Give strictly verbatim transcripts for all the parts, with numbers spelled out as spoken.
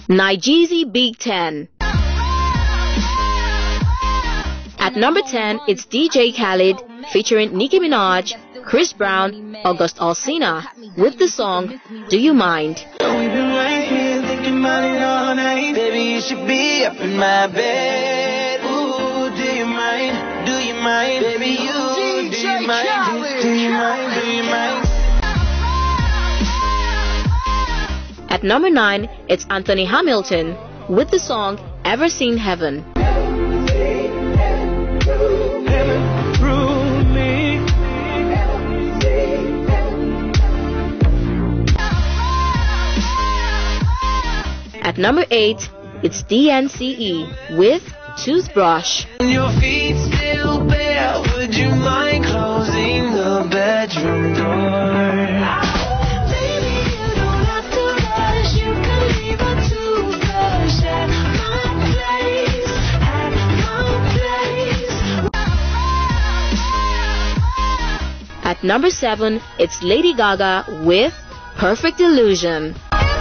Nigezie Big Ten. At number ten, it's D J Khaled featuring Nicki Minaj, Chris Brown, August Alsina with the song Do You Mind? Baby, you should be up in my bed. Ooh, do you mind? Do you mind? Baby, you do you mind? Do you mind? Do you mind? At number nine, it's Anthony Hamilton with the song Ever Seen Heaven. At number eight, it's D N C E with Toothbrush. Your feet still bare, would you mind closing the bedroom door? Baby, you don't have to rush, you can leave a toothbrush at my place, at my place. At number seven, it's Lady Gaga with Perfect Illusion.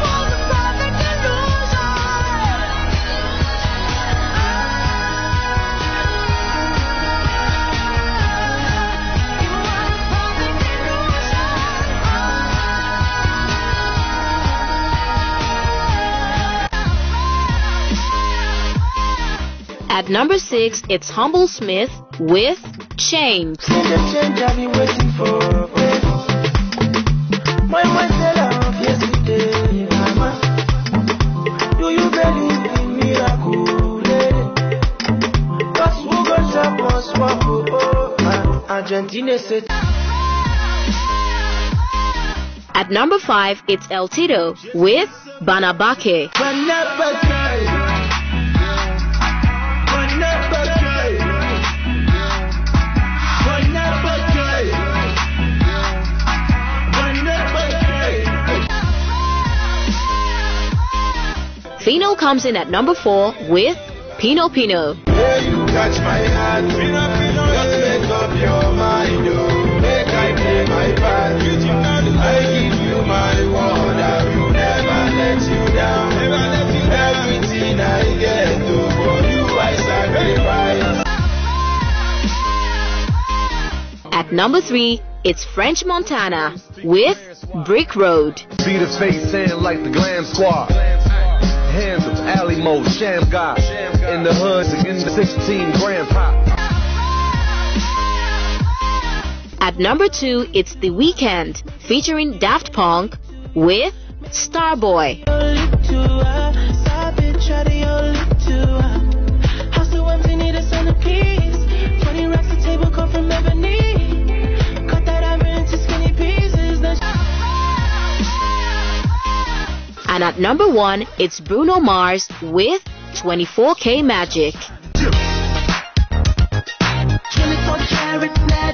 At number six, it's Humble Smith with Change. At number five, it's El Tito with Banabake. Fino comes in at number four with Pino Pino. Yeah, you catch my hand, Pino Pino. Just make up your mind, oh. Make I play my part. I give you my word, I will never let you down. Everything I get, oh, for you I sacrifice. At number three, it's French Montana with Brick Road. See the face hand like the Glam Squad. Hands of alley mode, sham god. In the hood, in the sixteen gram pop. At number two, it's The Weeknd featuring Daft Punk with Starboy. And at number one, it's Bruno Mars with twenty-four K Magic. twenty-four karat magic.